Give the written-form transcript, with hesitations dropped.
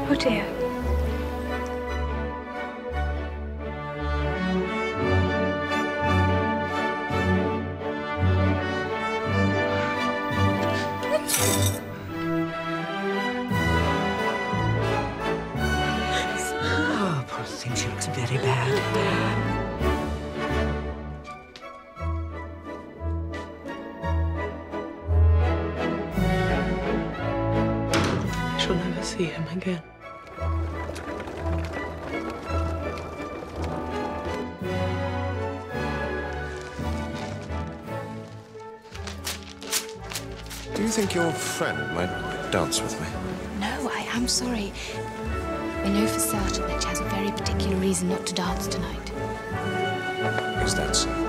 Oh, dear. Oh, poor thing, she looks very bad. I shall never see him again. Do you think your friend might dance with me? No, I am sorry. We know for certain that she has a very particular reason not to dance tonight. Is that so?